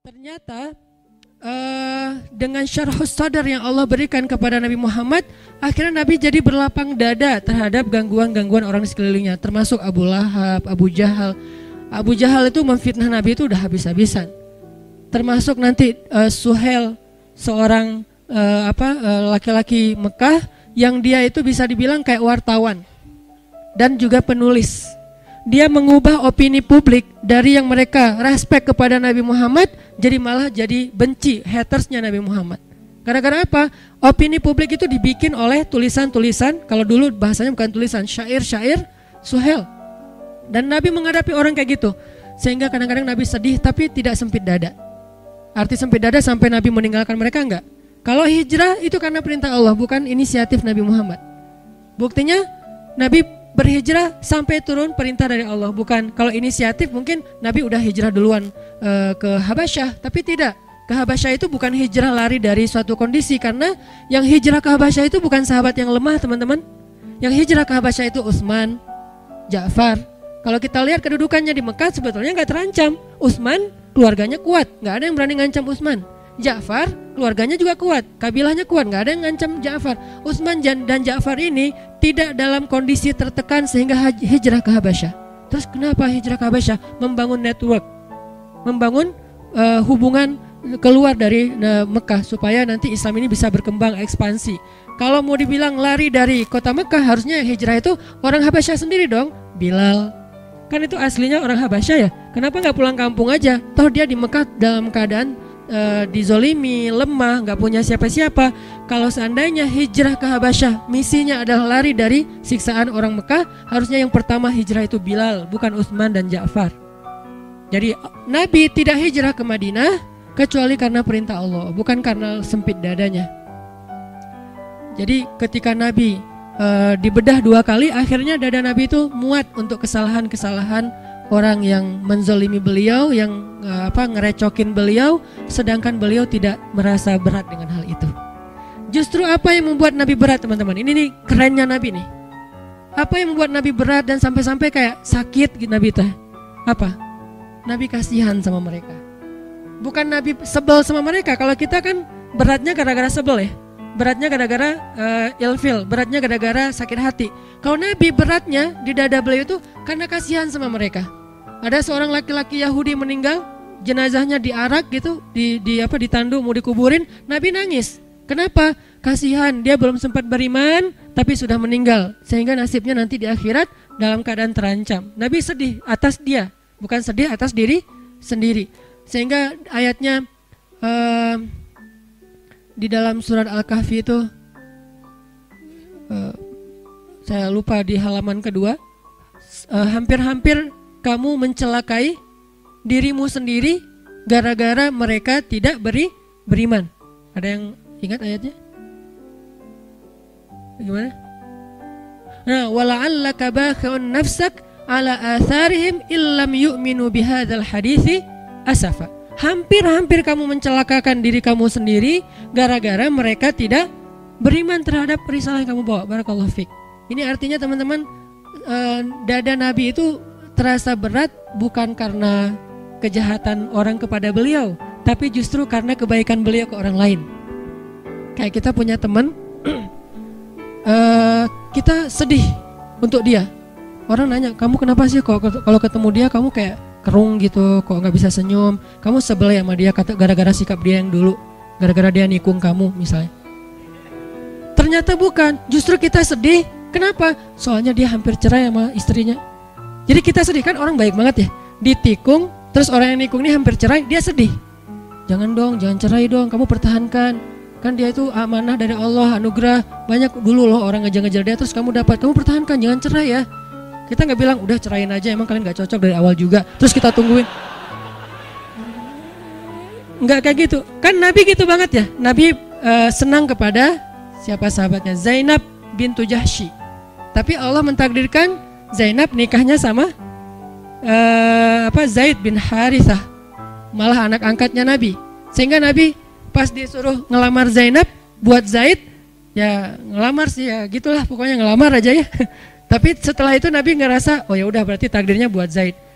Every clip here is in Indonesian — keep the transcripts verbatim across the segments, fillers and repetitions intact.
Ternyata uh, dengan syarhus sadar yang Allah berikan kepada Nabi Muhammad, akhirnya Nabi jadi berlapang dada terhadap gangguan-gangguan orang sekelilingnya, termasuk Abu Lahab, Abu Jahal. Abu Jahal itu memfitnah Nabi itu udah habis-habisan. Termasuk nanti uh, Suhail, seorang uh, apa uh, laki-laki Mekah yang dia itu bisa dibilang kayak wartawan dan juga penulis. Dia mengubah opini publik dari yang mereka respect kepada Nabi Muhammad jadi malah jadi benci, hatersnya Nabi Muhammad. Gara-gara apa? Opini publik itu dibikin oleh tulisan-tulisan, kalau dulu bahasanya bukan tulisan, syair-syair Suhail. Dan Nabi menghadapi orang kayak gitu, sehingga kadang-kadang Nabi sedih tapi tidak sempit dada. Arti sempit dada sampai Nabi meninggalkan mereka enggak. Kalau hijrah itu karena perintah Allah, bukan inisiatif Nabi Muhammad. Buktinya Nabi berhijrah sampai turun perintah dari Allah, bukan kalau inisiatif mungkin Nabi udah hijrah duluan e, ke Habasyah, tapi tidak. Ke Habasyah itu bukan hijrah lari dari suatu kondisi, karena yang hijrah ke Habasyah itu bukan sahabat yang lemah, teman-teman. Yang hijrah ke Habasyah itu Utsman, Ja'far. Kalau kita lihat kedudukannya di Mekah sebetulnya nggak terancam. Utsman keluarganya kuat, nggak ada yang berani ngancam Utsman. Ja'far keluarganya juga kuat, kabilahnya kuat, nggak ada yang ngancam Ja'far. Utsman dan Ja'far ini tidak dalam kondisi tertekan sehingga hijrah ke Habasyah. Terus kenapa hijrah ke Habasyah? Membangun network, membangun uh, hubungan keluar dari uh, Mekah supaya nanti Islam ini bisa berkembang, ekspansi. Kalau mau dibilang lari dari kota Mekah, harusnya hijrah itu orang Habasyah sendiri dong. Bilal, kan itu aslinya orang Habasyah ya. Kenapa nggak pulang kampung aja? Toh dia di Mekah dalam keadaan Uh, dizolimi, lemah, gak punya siapa-siapa. Kalau seandainya hijrah ke Habasyah misinya adalah lari dari siksaan orang Mekah, harusnya yang pertama hijrah itu Bilal, bukan Utsman dan Ja'far. Jadi Nabi tidak hijrah ke Madinah kecuali karena perintah Allah, bukan karena sempit dadanya. Jadi ketika Nabi uh, dibedah dua kali, akhirnya dada Nabi itu muat untuk kesalahan-kesalahan orang yang menzolimi beliau, yang uh, apa ngerecokin beliau, sedangkan beliau tidak merasa berat dengan hal itu. Justru apa yang membuat Nabi berat, teman-teman? Ini nih kerennya Nabi nih. Apa yang membuat Nabi berat dan sampai-sampai kayak sakit gitu Nabi teh? Apa? Nabi kasihan sama mereka. Bukan Nabi sebel sama mereka. Kalau kita kan beratnya gara-gara sebel ya. Beratnya gara-gara uh, ilfil, beratnya gara-gara sakit hati. Kalau Nabi beratnya di dada beliau itu karena kasihan sama mereka. Ada seorang laki-laki Yahudi meninggal, jenazahnya diarak gitu, di, di apa ditandu mau dikuburin, Nabi nangis. Kenapa? Kasihan, dia belum sempat beriman tapi sudah meninggal, sehingga nasibnya nanti di akhirat dalam keadaan terancam. Nabi sedih atas dia, bukan sedih atas diri sendiri. Sehingga ayatnya uh, di dalam surat Al-Kahfi itu uh, saya lupa di halaman kedua, uh, hampir-hampir kamu mencelakai dirimu sendiri gara-gara mereka tidak beri beriman. Ada yang ingat ayatnya? Bagaimana? Nah, wala'allaka bakhi'un nafsak ala atharihim illam yu'minu bihadzal hadithi asafa. Hampir-hampir kamu mencelakakan diri kamu sendiri gara-gara mereka tidak beriman terhadap risalah yang kamu bawa. Barakallahu fiik. Ini artinya teman-teman, eh, dada Nabi itu terasa berat bukan karena kejahatan orang kepada beliau, tapi justru karena kebaikan beliau ke orang lain. Kayak kita punya teman, eh, kita sedih untuk dia. Orang nanya, kamu kenapa sih kok kalau ketemu dia kamu kayak kerung gitu, kok nggak bisa senyum, kamu sebel ya sama dia, kata gara-gara sikap dia yang dulu, gara-gara dia nikung kamu misalnya. Ternyata bukan, justru kita sedih. Kenapa? Soalnya dia hampir cerai sama istrinya. Jadi kita sedih, kan orang baik banget ya, ditikung, terus orang yang nikung ini hampir cerai, dia sedih. Jangan dong, jangan cerai dong, kamu pertahankan. Kan dia itu amanah dari Allah, anugerah, banyak dulu loh orang ngejar-ngejar dia, terus kamu dapat, kamu pertahankan, jangan cerai ya. Kita nggak bilang udah cerain aja, emang kalian nggak cocok dari awal juga, terus kita tungguin. Nggak kayak gitu. Kan Nabi gitu banget ya. Nabi uh, senang kepada siapa sahabatnya? Zainab bintu Jahsy. Tapi Allah mentakdirkan Zainab nikahnya sama uh, apa Zaid bin Harithah, malah anak angkatnya Nabi. Sehingga Nabi pas disuruh ngelamar Zainab buat Zaid, ya ngelamar sih ya gitulah, pokoknya ngelamar aja ya. Tapi setelah itu Nabi ngerasa, oh ya udah berarti takdirnya buat Zaid.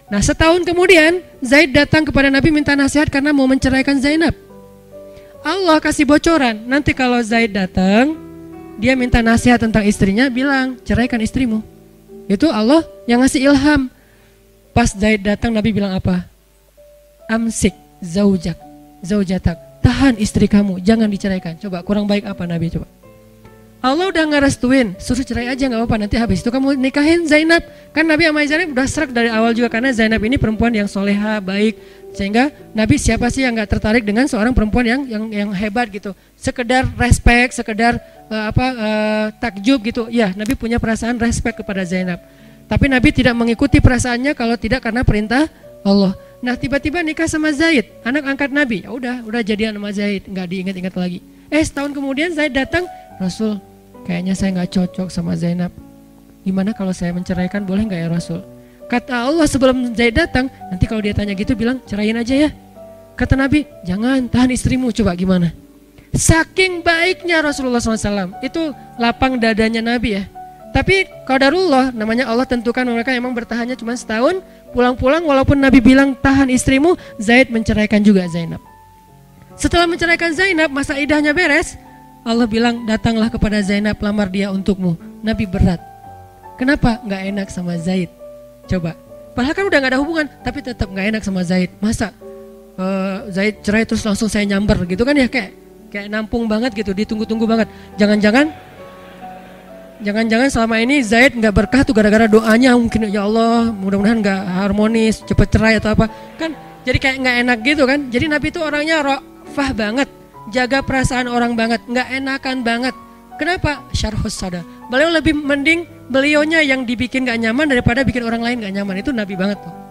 Nah setahun kemudian Zaid datang kepada Nabi minta nasihat karena mau menceraikan Zainab. Allah kasih bocoran, nanti kalau Zaid datang, dia minta nasihat tentang istrinya, bilang ceraikan istrimu. Itu Allah yang ngasih ilham. Pas Zaid datang Nabi bilang apa? Amsik zaujak, zaujatak, tahan istri kamu, jangan diceraikan. Coba kurang baik apa Nabi coba? Allah udah ngerestuin, suruh cerai aja nggak apa-apa, nanti habis itu kamu nikahin Zainab. Kan Nabi sama Zainab udah serak dari awal juga, karena Zainab ini perempuan yang soleha, baik. Sehingga Nabi siapa sih yang nggak tertarik dengan seorang perempuan yang yang yang hebat gitu, sekedar respect, sekedar uh, apa uh, takjub gitu. Ya Nabi punya perasaan respect kepada Zainab. Tapi Nabi tidak mengikuti perasaannya kalau tidak karena perintah Allah. Nah tiba-tiba nikah sama Zaid, anak angkat Nabi. Ya udah, udah jadian sama Zaid, nggak diingat-ingat lagi. Eh setahun kemudian Zaid datang, Rasul, kayaknya saya nggak cocok sama Zainab. Gimana kalau saya menceraikan, boleh nggak ya Rasul? Kata Allah sebelum Zaid datang, nanti kalau dia tanya gitu bilang ceraiin aja ya. Kata Nabi, jangan, tahan istrimu, coba gimana? Saking baiknya Rasulullah shallallahu alaihi wasallam, itu lapang dadanya Nabi ya. Tapi qadarullah, namanya Allah tentukan mereka emang bertahannya cuma setahun. Pulang-pulang walaupun Nabi bilang tahan istrimu, Zaid menceraikan juga Zainab. Setelah menceraikan Zainab, masa idahnya beres, Allah bilang datanglah kepada Zainab, lamar dia untukmu. Nabi berat. Kenapa? Gak enak sama Zaid. Coba. Padahal kan udah gak ada hubungan, tapi tetap gak enak sama Zaid. Masa uh, Zaid cerai terus langsung saya nyamber gitu kan ya, kayak kayak nampung banget gitu, ditunggu-tunggu banget. Jangan-jangan Jangan-jangan selama ini Zaid gak berkah tuh gara-gara doanya, mungkin ya Allah mudah-mudahan gak harmonis, cepet cerai atau apa. Kan jadi kayak gak enak gitu kan. Jadi Nabi itu orangnya rafah banget, jaga perasaan orang banget, gak enakan banget. Kenapa? Syarhus sadar. Beliau lebih mending beliaunya yang dibikin gak nyaman daripada bikin orang lain gak nyaman. Itu Nabi banget tuh.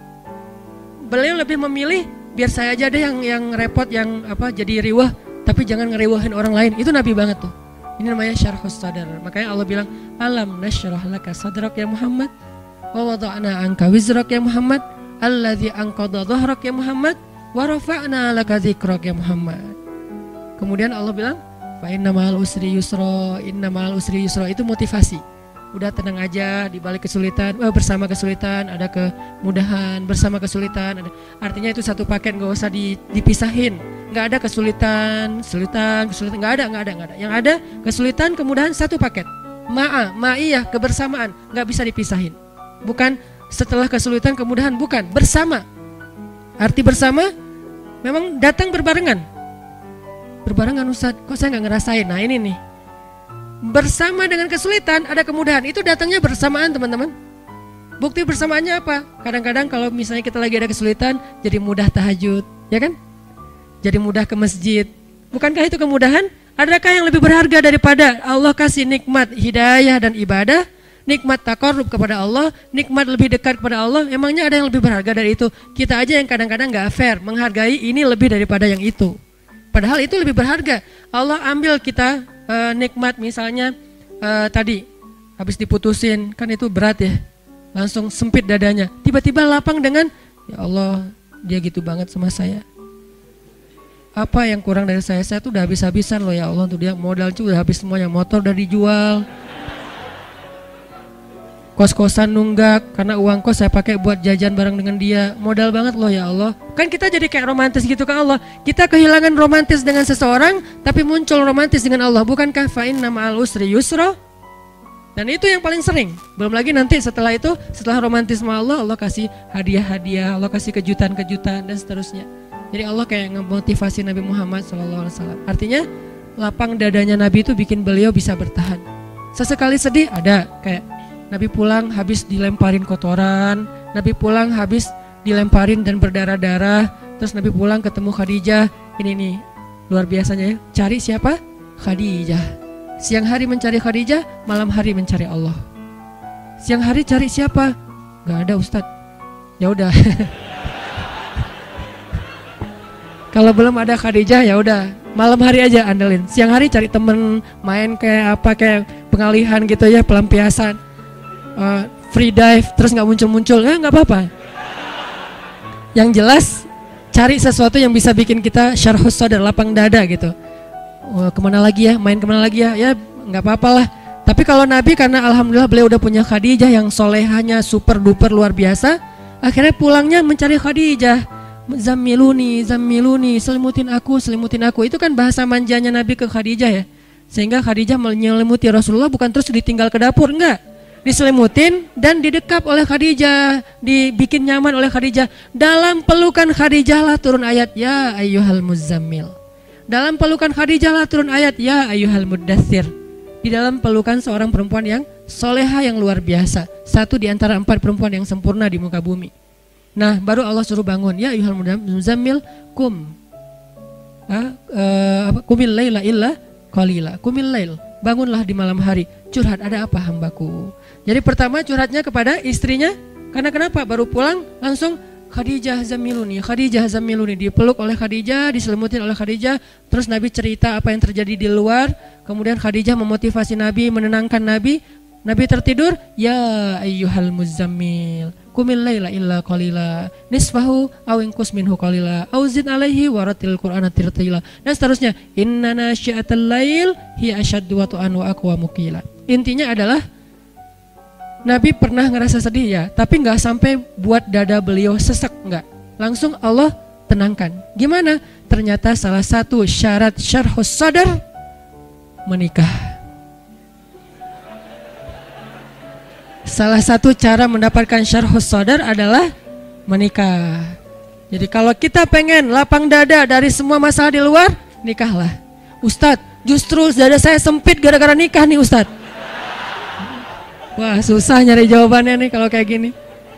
Beliau lebih memilih biar saya aja deh yang yang repot, yang apa jadi riwah, tapi jangan ngeriwahin orang lain. Itu Nabi banget tuh. Ini namanya syarhus sadar. Makanya Allah bilang, alam nasyrah laka sadrak ya Muhammad, wa wada'na anka wizrak ya Muhammad, alladzi anqadha dhahrak ya Muhammad, wa rafa'na laka dzikrak ya Muhammad. Kemudian Allah bilang, fa inna ma'al usri yusra, inna ma'al usri yusra. Itu motivasi. Udah tenang aja di balik kesulitan, oh, bersama kesulitan ada kemudahan, bersama kesulitan ada. Artinya itu satu paket, gak usah dipisahin. Nggak ada kesulitan, kesulitan, kesulitan, nggak ada, nggak ada, nggak ada. Yang ada kesulitan, kemudahan satu paket. Ma'a, ma'iyah, kebersamaan, nggak bisa dipisahin. Bukan setelah kesulitan, kemudahan, bukan, bersama. Arti bersama, memang datang berbarengan. Berbarengan Ustaz, kok saya nggak ngerasain? Nah ini nih, bersama dengan kesulitan ada kemudahan, itu datangnya bersamaan teman-teman. Bukti bersamaannya apa? Kadang-kadang kalau misalnya kita lagi ada kesulitan, jadi mudah tahajud, ya kan? Jadi mudah ke masjid. Bukankah itu kemudahan? Adakah yang lebih berharga daripada Allah kasih nikmat hidayah dan ibadah, nikmat taqarrub kepada Allah, nikmat lebih dekat kepada Allah? Emangnya ada yang lebih berharga dari itu? Kita aja yang kadang-kadang gak fair, menghargai ini lebih daripada yang itu. Padahal itu lebih berharga. Allah ambil kita uh, nikmat misalnya uh, tadi habis diputusin, kan itu berat ya. Langsung sempit dadanya. Tiba-tiba lapang dengan, ya Allah dia gitu banget sama saya. Apa yang kurang dari saya? Saya tuh udah habis-habisan loh ya Allah untuk dia, modal tuh udah habis semuanya, motor udah dijual, kos-kosan nunggak karena uang kos saya pakai buat jajan bareng dengan dia, modal banget loh ya Allah. Kan kita jadi kayak romantis gitu ke Allah. Kita kehilangan romantis dengan seseorang, tapi muncul romantis dengan Allah. Bukankah fa inna ma'al usri yusra? Dan itu yang paling sering. Belum lagi nanti setelah itu, setelah romantisme Allah, Allah kasih hadiah-hadiah, Allah kasih kejutan-kejutan dan seterusnya. Jadi Allah kayak ngemotivasi Nabi Muhammad shallallahu alaihi wasallam. Artinya lapang dadanya Nabi itu bikin beliau bisa bertahan. Sesekali sedih ada, kayak Nabi pulang habis dilemparin kotoran, Nabi pulang habis dilemparin dan berdarah-darah, terus Nabi pulang ketemu Khadijah. Ini nih luar biasanya ya. Cari siapa? Khadijah. Siang hari mencari Khadijah, malam hari mencari Allah. Siang hari cari siapa? Gak ada Ustadz. Ya udah. Kalau belum ada Khadijah ya udah malam hari aja andelin. Siang hari cari temen, main kayak apa, kayak pengalihan gitu ya, pelampiasan, uh, free dive, terus nggak muncul-muncul, ya nggak apa-apa. Yang jelas cari sesuatu yang bisa bikin kita syarhus sadar, lapang dada gitu. Uh, kemana lagi ya, main kemana lagi ya, ya nggak apa-apa lah. Tapi kalau Nabi karena alhamdulillah beliau udah punya Khadijah yang solehanya super duper luar biasa, Akhirnya pulangnya mencari Khadijah. Zammiluni, zammiluni, selimutin aku, selimutin aku. Itu kan bahasa manjanya Nabi ke Khadijah ya. Sehingga Khadijah menyelimuti Rasulullah bukan terus ditinggal ke dapur, enggak. Diselimutin dan didekap oleh Khadijah, dibikin nyaman oleh Khadijah. Dalam pelukan Khadijah lah turun ayat ya ayyuhal muzammil. Dalam pelukan Khadijah lah turun ayat ya ayyuhal muddatsir. Di dalam pelukan seorang perempuan yang soleha yang luar biasa. Satu di antara empat perempuan yang sempurna di muka bumi. Nah, baru Allah suruh bangun. Ya ayyuhal muzammil kum. Ah, uh, apa? Kumil laila illa qalila. Kumil lail. Bangunlah di malam hari. Curhat, ada apa hambaku? Jadi pertama curhatnya kepada istrinya. Karena kenapa? Baru pulang langsung Khadijah zammiluni, Khadijah zammiluni. Dipeluk oleh Khadijah, diselimutin oleh Khadijah. Terus Nabi cerita apa yang terjadi di luar. Kemudian Khadijah memotivasi Nabi, menenangkan Nabi. Nabi tertidur, ya ayyuhal muzammil, kumil laila illa qalila, nisfahu aw inqus minhu qalila, aw zid alaihi waratil qur'ana tirtila. Dan seterusnya, inna nasyi'atal lail hiya asyaddu wat'an wa aqwamu qila. Intinya adalah Nabi pernah ngerasa sedih ya, tapi nggak sampai buat dada beliau sesek, nggak. Langsung Allah tenangkan. Gimana? Ternyata salah satu syarat syarhus sadar menikah. Salah satu cara mendapatkan syarhus sadar adalah menikah. Jadi kalau kita pengen lapang dada dari semua masalah di luar, nikahlah. Ustadz, justru dada saya sempit gara-gara nikah nih Ustadz. Wah, susah nyari jawabannya nih kalau kayak gini.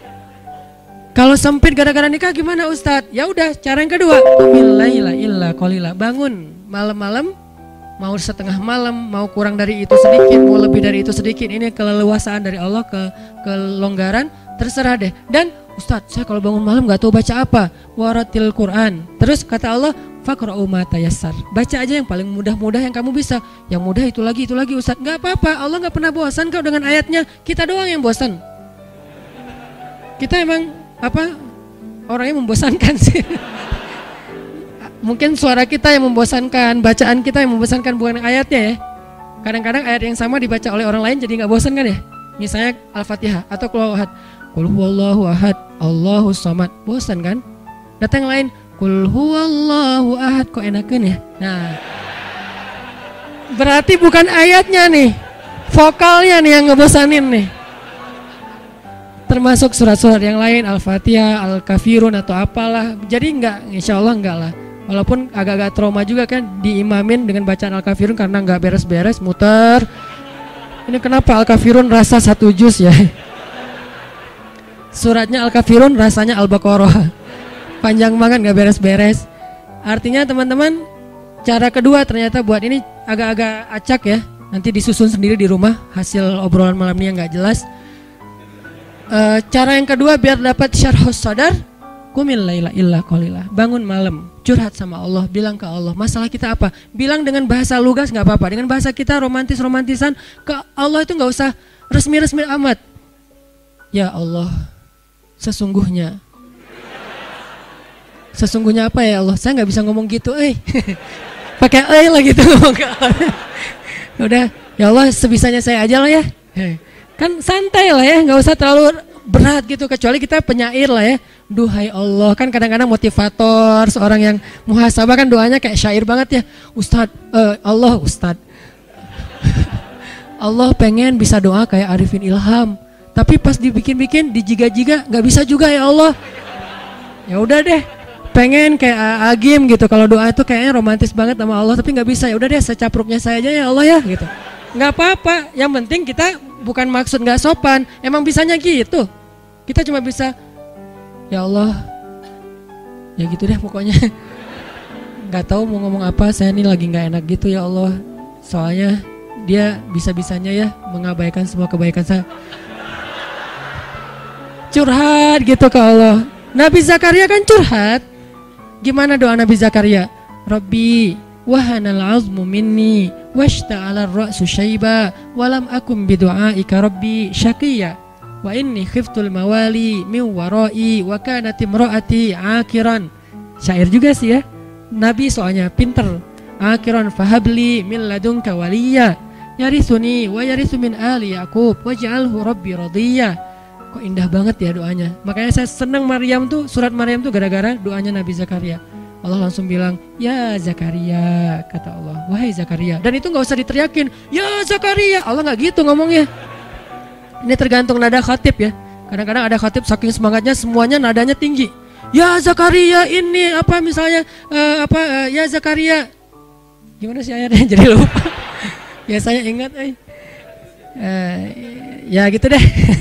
Kalau sempit gara-gara nikah gimana Ustadz? Ya udah, cara yang kedua, billaila illa qalila. Bangun malam-malam, mau setengah malam, mau kurang dari itu sedikit, mau lebih dari itu sedikit. Ini keleluasaan dari Allah, ke kelonggaran, terserah deh. Dan Ustadz, saya kalau bangun malam gak tahu baca apa. Waratil Quran. Terus kata Allah, faqra'u ma tayassar. Baca aja yang paling mudah-mudah yang kamu bisa. Yang mudah itu lagi, itu lagi Ustadz. Gak apa-apa, Allah gak pernah bosan kok dengan ayatnya. Kita doang yang bosan. Kita emang apa orangnya membosankan sih. Mungkin suara kita yang membosankan, bacaan kita yang membosankan, bukan ayatnya ya. Kadang-kadang ayat yang sama dibaca oleh orang lain jadi gak bosan kan ya. Misalnya Al-Fatihah atau Qul huwallahu ahad. Qul huwallahu ahad, Allahus samad. Bosan kan? Datang yang lain, Qul huwallahu ahad, kok enakan ya. Nah, berarti bukan ayatnya nih, vokalnya nih yang ngebosanin nih. Termasuk surat-surat yang lain, Al-Fatihah, Al-Kafirun atau apalah. Jadi enggak, insya Allah enggak lah. Walaupun agak-agak trauma juga kan diimamin dengan bacaan Al-Kafirun karena enggak beres-beres, muter. Ini kenapa Al-Kafirun rasa satu juz ya? Suratnya Al-Kafirun rasanya Al-Baqarah. Panjang banget enggak beres-beres. Artinya teman-teman, cara kedua ternyata buat ini agak-agak acak ya. Nanti disusun sendiri di rumah hasil obrolan malam ini yang enggak jelas. Uh, cara yang kedua biar dapat syarhus sadar, kumil laila illa qalila. Bangun malam, curhat sama Allah, bilang ke Allah masalah kita apa. Bilang dengan bahasa lugas nggak apa-apa, dengan bahasa kita romantis-romantisan ke Allah itu nggak usah resmi-resmi amat. Ya Allah, sesungguhnya, sesungguhnya apa ya Allah? Saya nggak bisa ngomong gitu, eh, pakai eh lah gitu ngomong ke Allah. Udah, ya Allah sebisanya saya aja lah ya. Kan santai lah ya, nggak usah terlalu berat gitu, kecuali kita penyair lah ya. Duhai Allah, kan kadang-kadang motivator, seorang yang muhasabah kan doanya kayak syair banget ya. Ustadz, uh, Allah Ustadz Allah pengen bisa doa kayak Arifin Ilham, tapi pas dibikin-bikin, dijiga-jiga nggak bisa juga ya Allah. Ya udah deh, pengen kayak Agim gitu, kalau doa itu kayaknya romantis banget sama Allah, tapi nggak bisa. Ya udah deh, secapruknya saya aja ya Allah ya gitu. Nggak apa-apa, yang penting kita bukan maksud nggak sopan, emang bisanya gitu. Kita cuma bisa, ya Allah, ya gitu deh pokoknya. Nggak tahu mau ngomong apa, saya ini lagi nggak enak gitu ya Allah. Soalnya dia bisa-bisanya ya mengabaikan semua kebaikan saya. Curhat gitu ke Allah. Nabi Zakaria kan curhat. Gimana doa Nabi Zakaria? Rabbi wahanal azmu minni washta'ala ar-ra'su syaiba walam akum bidu'aika rabbi syaqiyya wa inni khiftul mawali min wara'i wa kanat imra'ati akiran. Syair juga sih ya. Nabi soalnya pinter. Akiran fahabli min ladunka waliyya yarithuni wa yarithu min ali yaqub waj'alhu rabbi radiyya. kok indah banget ya doanya. Makanya saya senang Maryam tuh, surat Maryam tuh gara-gara doanya Nabi Zakaria. Allah langsung bilang, ya Zakaria, kata Allah, wahai Zakaria. Dan itu gak usah diteriakin, ya Zakaria. Allah gak gitu ngomongnya. Ini tergantung nada khatib ya. Kadang-kadang ada khatib saking semangatnya semuanya nadanya tinggi. Ya Zakaria ini apa misalnya uh, apa uh, ya Zakaria. Gimana sih ayatnya jadi lupa. Ya saya ingat eh. Uh, ya gitu deh.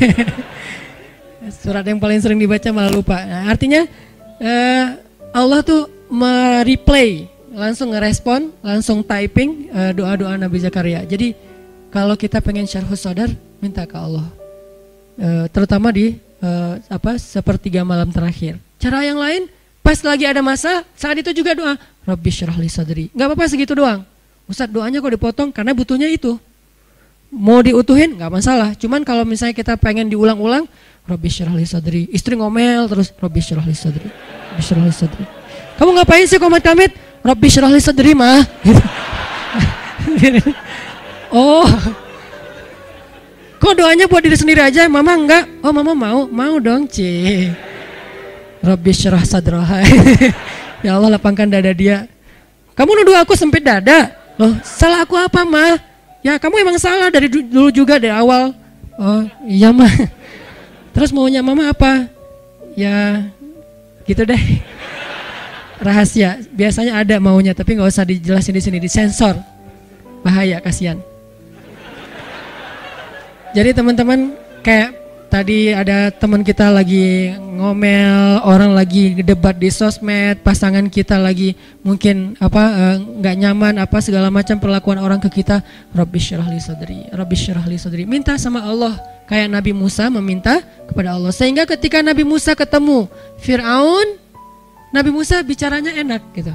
Surat yang paling sering dibaca malah lupa. Nah, artinya uh, Allah tuh mereplay, langsung ngerespon, langsung typing uh, doa-doa Nabi Zakaria. Jadi kalau kita pengen syarhus sadar, minta ke Allah. Uh, terutama di uh, apa sepertiga malam terakhir. Cara yang lain, pas lagi ada masa, saat itu juga doa, Rabbi syrah li sadri. Gak apa-apa segitu doang. Ustadz doanya kok dipotong karena butuhnya itu. Mau diutuhin gak masalah. Cuman kalau misalnya kita pengen diulang-ulang, Rabbi syrah li sadri. Istri ngomel terus, Rabbi syrah li sadri. Rabbi syrah li sadri. Kamu ngapain sih komat kamit? Rabbi syrah li sadri mah. Oh. Kok doanya buat diri sendiri aja? Mama enggak? Oh mama mau? Mau dong Ci. Rabbi syrah sadraha. Ya Allah lapangkan dada dia. Kamu nuduh aku sempit dada? Loh salah aku apa mah? Ya kamu emang salah dari dulu juga dari awal. Oh iya mah. Terus maunya mama apa? Ya gitu deh. Rahasia, biasanya ada maunya tapi nggak usah dijelasin di sini, disensor, bahaya, kasihan. Jadi teman-teman kayak tadi ada teman kita lagi ngomel, orang lagi debat di sosmed, pasangan kita lagi mungkin apa nggak uh, nyaman apa segala macam perlakuan orang ke kita. Rabbi syrah li sadri, Rabbi syrah li sadri. Minta sama Allah kayak Nabi Musa meminta kepada Allah. Sehingga ketika Nabi Musa ketemu Fir'aun, Nabi Musa bicaranya enak gitu.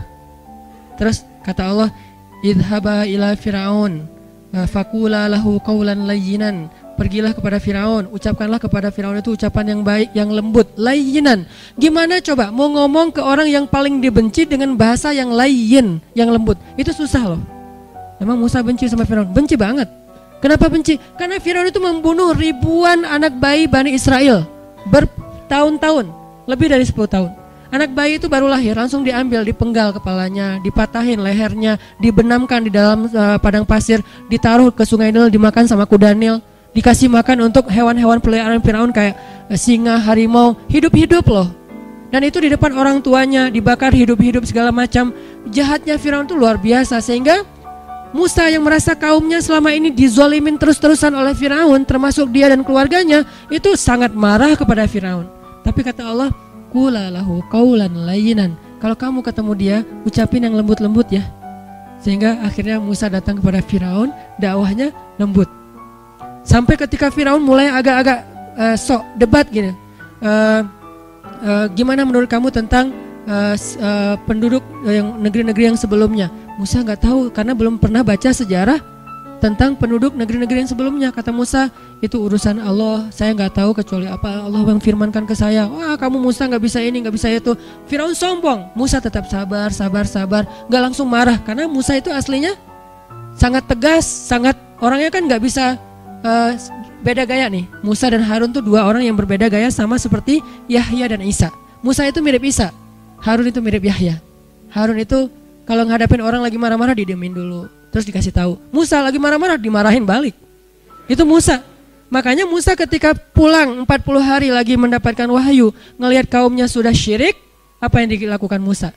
Terus kata Allah, idhaba ila Fir'aun faqula lahu qawlan layyinan. Pergilah kepada Firaun, ucapkanlah kepada Firaun itu ucapan yang baik, yang lembut, layyinan. Gimana coba mau ngomong ke orang yang paling dibenci dengan bahasa yang layyin, yang lembut? Itu susah loh. Emang Musa benci sama Firaun? Benci banget. Kenapa benci? Karena Firaun itu membunuh ribuan anak bayi Bani Israel bertahun-tahun, lebih dari sepuluh tahun. Anak bayi itu baru lahir, langsung diambil, dipenggal kepalanya, dipatahin lehernya, dibenamkan di dalam uh, padang pasir, ditaruh ke sungai Nil, dimakan sama kuda Nil, dikasih makan untuk hewan-hewan peliharaan Firaun kayak uh, singa, harimau, hidup-hidup loh. Dan itu di depan orang tuanya, dibakar hidup-hidup segala macam. Jahatnya Firaun itu luar biasa, sehingga Musa yang merasa kaumnya selama ini dizolimin terus-terusan oleh Firaun, termasuk dia dan keluarganya, itu sangat marah kepada Firaun. Tapi kata Allah, qula lahu qawlan layyinan. Kalau kamu ketemu dia, ucapin yang lembut-lembut ya. Sehingga akhirnya Musa datang kepada Firaun, dakwahnya lembut. Sampai ketika Firaun mulai agak-agak uh, sok debat gini. Uh, uh, gimana menurut kamu tentang uh, uh, penduduk yang negeri-negeri yang sebelumnya? Musa nggak tahu karena belum pernah baca sejarah tentang penduduk negeri-negeri yang sebelumnya. Kata Musa, itu urusan Allah, saya nggak tahu kecuali apa Allah yang firmankan ke saya. Wah kamu Musa nggak bisa ini, nggak bisa itu. Firaun sombong. Musa tetap sabar, sabar, sabar, nggak langsung marah karena Musa itu aslinya sangat tegas, sangat orangnya kan nggak bisa uh, beda gaya nih. Musa dan Harun tuh dua orang yang berbeda gaya, sama seperti Yahya dan Isa. Musa itu mirip Isa, Harun itu mirip Yahya. Harun itu kalau ngadapin orang lagi marah-marah didiemin dulu. Terus dikasih tahu, Musa lagi marah-marah dimarahin balik. Itu Musa. Makanya Musa ketika pulang empat puluh hari lagi mendapatkan wahyu, ngelihat kaumnya sudah syirik, apa yang dilakukan Musa?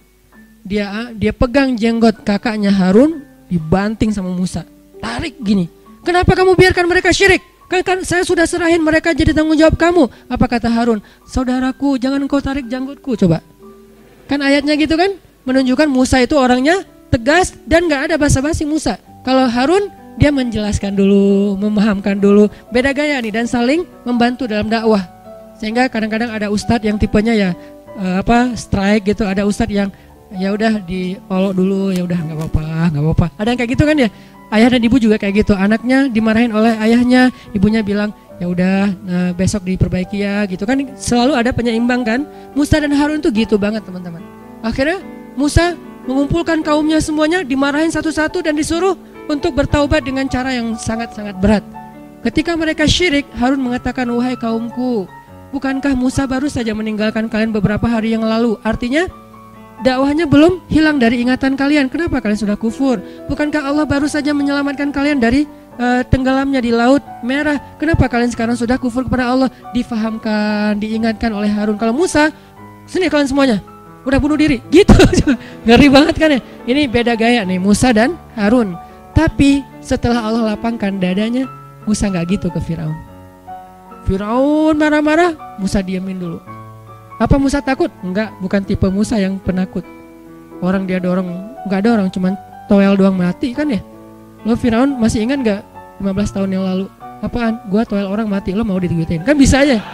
Dia dia pegang jenggot kakaknya Harun, dibanting sama Musa. Tarik gini. Kenapa kamu biarkan mereka syirik? Kan, kan saya sudah serahin mereka jadi tanggung jawab kamu. Apa kata Harun? Saudaraku, jangan engkau tarik jenggotku, coba. Kan ayatnya gitu kan? Menunjukkan Musa itu orangnya tegas dan gak ada basa-basi Musa. Kalau Harun dia menjelaskan dulu, memahamkan dulu, beda gaya nih dan saling membantu dalam dakwah. Sehingga kadang-kadang ada ustadz yang tipenya ya uh, apa strike gitu, ada ustadz yang ya udah diolok dulu, ya udah nggak apa-apa, nggak apa-apa. Ada yang kayak gitu kan ya. Ayah dan ibu juga kayak gitu. Anaknya dimarahin oleh ayahnya, ibunya bilang ya udah nah, besok diperbaiki ya gitu kan. Selalu ada penyeimbang kan. Musa dan Harun tuh gitu banget teman-teman. Akhirnya Musa mengumpulkan kaumnya semuanya, dimarahin satu-satu dan disuruh untuk bertaubat dengan cara yang sangat-sangat berat. Ketika mereka syirik, Harun mengatakan, wahai kaumku, bukankah Musa baru saja meninggalkan kalian beberapa hari yang lalu? Artinya dakwahnya belum hilang dari ingatan kalian. Kenapa kalian sudah kufur? Bukankah Allah baru saja menyelamatkan kalian dari uh, tenggelamnya di Laut Merah? Kenapa kalian sekarang sudah kufur kepada Allah? Difahamkan, diingatkan oleh Harun. Kalau Musa, sini kalian semuanya, udah bunuh diri, gitu. Ngeri banget kan ya? Ini beda gaya nih, Musa dan Harun. Tapi setelah Allah lapangkan dadanya, Musa nggak gitu ke Firaun. Firaun marah-marah, Musa diamin dulu. Apa Musa takut? Enggak, bukan tipe Musa yang penakut. Orang dia dorong, nggak dorong, cuman toel doang mati kan ya. Lo Firaun masih ingat nggak lima belas tahun yang lalu? Apaan? Gua toel orang mati, lo mau digituin? Kan bisa aja.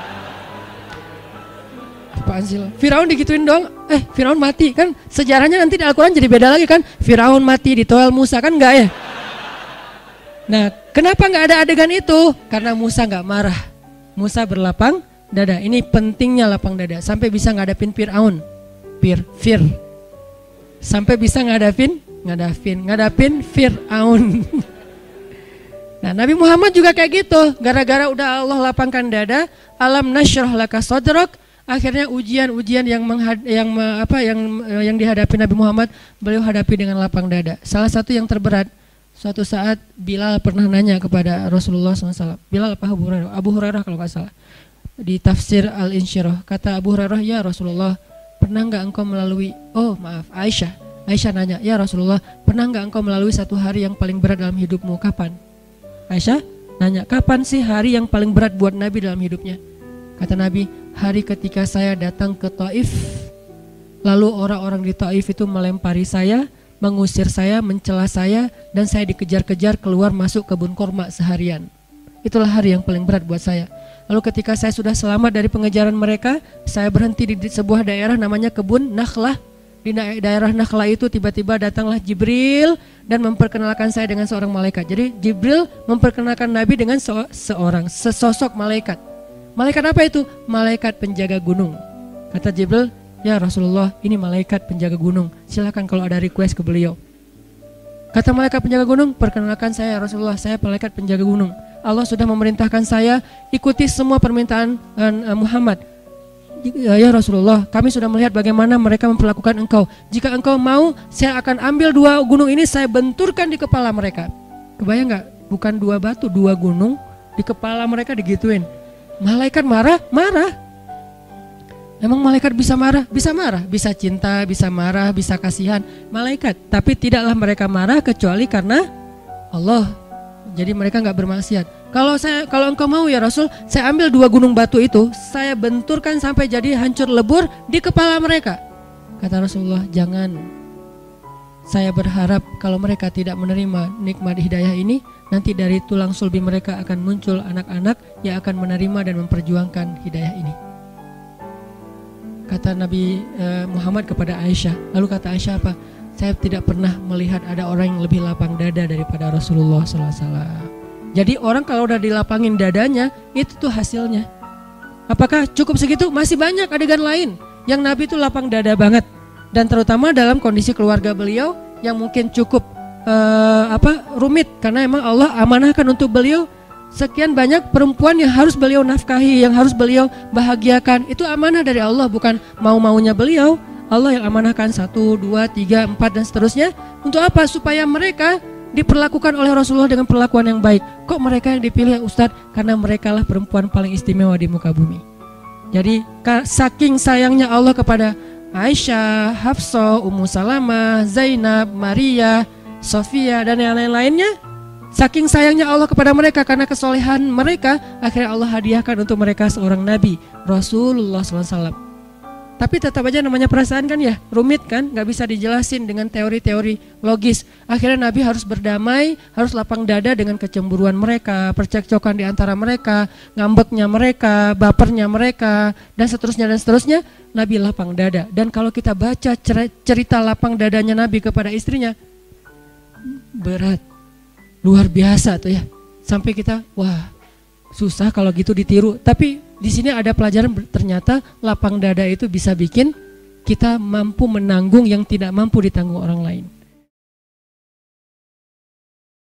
Apaan sih lo? Firaun digituin dong, eh Firaun mati kan, sejarahnya nanti di Al-Quran jadi beda lagi kan. Firaun mati di toel Musa kan enggak ya? Nah kenapa nggak ada adegan itu? Karena Musa nggak marah, Musa berlapang dada. Ini pentingnya lapang dada, sampai bisa ngadapin Fir'aun, Fir, Fir, sampai bisa ngadapin, ngadapin, ngadapin Fir'aun. Nah Nabi Muhammad juga kayak gitu, gara-gara udah Allah lapangkan dada, alam nasyrah laka sadrak. Akhirnya ujian-ujian yang menghad, yang apa yang yang dihadapi Nabi Muhammad, beliau hadapi dengan lapang dada. Salah satu yang terberat, suatu saat Bilal pernah nanya kepada Rasulullah shallallahu alaihi wasallam. Bilal apa Abu Hurairah? Abu Hurairah kalau nggak salah. Di tafsir Al-Insyirah, kata Abu Hurairah, ya Rasulullah, pernah nggak engkau melalui, oh maaf Aisyah, Aisyah nanya, ya Rasulullah, pernah nggak engkau melalui satu hari yang paling berat dalam hidupmu? Kapan? Aisyah nanya, kapan sih hari yang paling berat buat Nabi dalam hidupnya? Kata Nabi, hari ketika saya datang ke Taif, lalu orang-orang di Taif itu melempari saya, mengusir saya, mencela saya, dan saya dikejar-kejar keluar masuk kebun kurma seharian. Itulah hari yang paling berat buat saya. Lalu ketika saya sudah selamat dari pengejaran mereka, saya berhenti di sebuah daerah namanya kebun Nakhlah. Di daerah Nakhlah itu tiba-tiba datanglah Jibril dan memperkenalkan saya dengan seorang malaikat. Jadi Jibril memperkenalkan Nabi dengan se seorang, sesosok malaikat. Malaikat apa itu? Malaikat penjaga gunung. Kata Jibril, ya Rasulullah, ini malaikat penjaga gunung, silakan kalau ada request ke beliau. Kata malaikat penjaga gunung, perkenalkan saya Rasulullah, saya malaikat penjaga gunung. Allah sudah memerintahkan saya ikuti semua permintaan uh, Muhammad. Ya Rasulullah, kami sudah melihat bagaimana mereka memperlakukan engkau. Jika engkau mau, saya akan ambil dua gunung ini, saya benturkan di kepala mereka. Kebayang gak? Bukan dua batu, dua gunung di kepala mereka digituin. Malaikat marah, marah. Emang malaikat bisa marah? Bisa marah, bisa cinta, bisa marah, bisa kasihan. Malaikat, tapi tidaklah mereka marah kecuali karena Allah. Jadi mereka nggak bermaksiat. Kalau saya, kalau engkau mau ya Rasul, saya ambil dua gunung batu itu, saya benturkan sampai jadi hancur lebur di kepala mereka. Kata Rasulullah, jangan. Saya berharap kalau mereka tidak menerima nikmat hidayah ini, nanti dari tulang sulbi mereka akan muncul anak-anak yang akan menerima dan memperjuangkan hidayah ini. Kata Nabi uh, Muhammad kepada Aisyah. Lalu kata Aisyah apa? Saya tidak pernah melihat ada orang yang lebih lapang dada daripada Rasulullah shallallahu alaihi wasallam. Jadi orang kalau udah dilapangin dadanya, itu tuh hasilnya. Apakah cukup segitu? Masih banyak adegan lain yang Nabi itu lapang dada banget. Dan terutama dalam kondisi keluarga beliau yang mungkin cukup uh, apa rumit, karena emang Allah amanahkan untuk beliau sekian banyak perempuan yang harus beliau nafkahi, yang harus beliau bahagiakan. Itu amanah dari Allah, bukan mau-maunya beliau. Allah yang amanahkan satu, dua, tiga, empat dan seterusnya. Untuk apa? Supaya mereka diperlakukan oleh Rasulullah dengan perlakuan yang baik. Kok mereka yang dipilih ya Ustadz? Karena mereka lah perempuan paling istimewa di muka bumi. Jadi saking sayangnya Allah kepada Aisyah, Hafsah, Ummu Salamah, Zainab, Maria, Sofia dan yang lain-lainnya, saking sayangnya Allah kepada mereka karena kesolehan mereka, akhirnya Allah hadiahkan untuk mereka seorang Nabi, Rasulullah shallallahu alaihi wasallam. Tapi tetap aja namanya perasaan kan ya, rumit kan, gak bisa dijelasin dengan teori-teori logis. Akhirnya Nabi harus berdamai, harus lapang dada dengan kecemburuan mereka, percekcokan di antara mereka, ngambeknya mereka, bapernya mereka, dan seterusnya dan seterusnya. Nabi lapang dada. Dan kalau kita baca cerita lapang dadanya Nabi kepada istrinya, berat, luar biasa tuh ya. Sampai kita, wah susah kalau gitu ditiru. Tapi di sini ada pelajaran, ternyata lapang dada itu bisa bikin kita mampu menanggung yang tidak mampu ditanggung orang lain.